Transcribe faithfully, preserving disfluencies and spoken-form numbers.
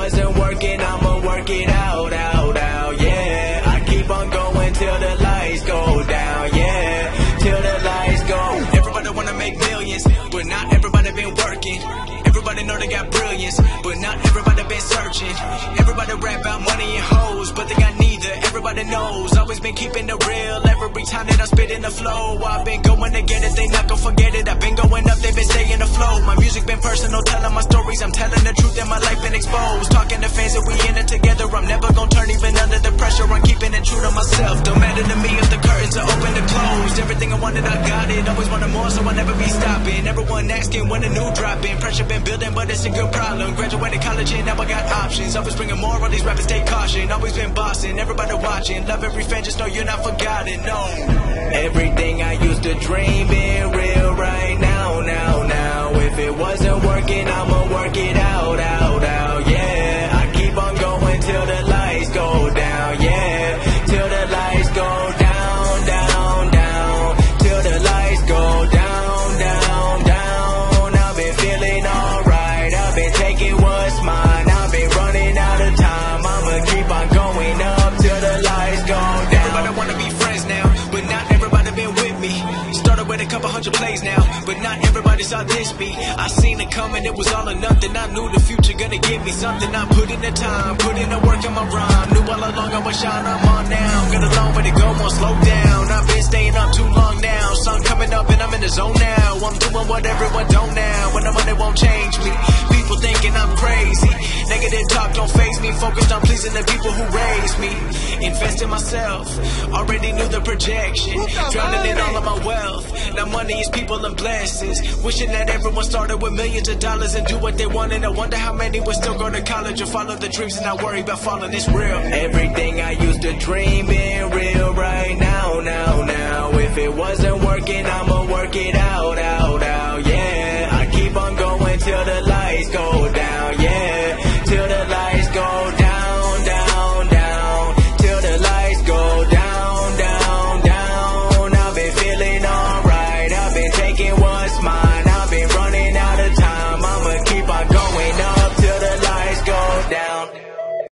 wasn't working, I'ma work it out, out, out, yeah. I keep on going till the lights go down, yeah. Till the lights go. Everybody wanna make millions, but not everybody been working. Everybody know they got brilliance, but not everybody been searching. Everybody rap about money and hoes, but they got neither. Everybody knows, always been keeping it real. Every time that I spit in the flow, I've been going to get it, they not gon' forget it. I've been going up, they been staying afloat. My music been personal, telling my stories. I'm telling the truth and my life been exposed. Talking to fans that we in it together. I'm never gon' turn even under the pressure. I'm keeping it true to myself. Don't matter to me if the curtains are open or closed. Everything I wanted, I got it. Always wanted more, so I'll never be stopping. Everyone asking when a new drop in. Pressure been building, but it's a good problem. Graduated college and now I got options. Always bringing more, all these rappers take caution. Always been bossing, everybody watching. Love every fan, just know you're not forgotten, no. Everything I used to dream being real right now, now, now. If it wasn't working, I'ma work it out, out, out, yeah. I keep on going till the lights go down, yeah. Till the lights go down, down, down. Till the lights go down, down, down. I've been feeling alright, I've been taking what's mine. I've been running out of time, I'ma keep on going up till the lights go down. Everybody wanna be friends now, but not everybody been with me. Started with a couple hundred plays now, but not everybody saw this beat. I seen it coming, it was all or nothing. I knew the future gonna give me something. I put in the time, put in the work in my rhyme. Knew all along I was shine, I'm on now. Got a long way to go, won't slow down. I've been staying up too long now. Sun coming up and I'm in the zone now. I'm doing what everyone don't now. When the money won't change me. People thinking I'm crazy. Negative talk don't faze me. Focused on pleasing the people who raised me. Invest in myself, already knew the projection. Drowning in all of my wealth. Now money is people and blessings. Wishing that everyone started with millions of dollars and do what they want. And I wonder how many would still go to college or follow the dreams and not worry about falling. It's real. Everything I used to dream being real right now, now, now. If it wasn't working, I'ma work it out.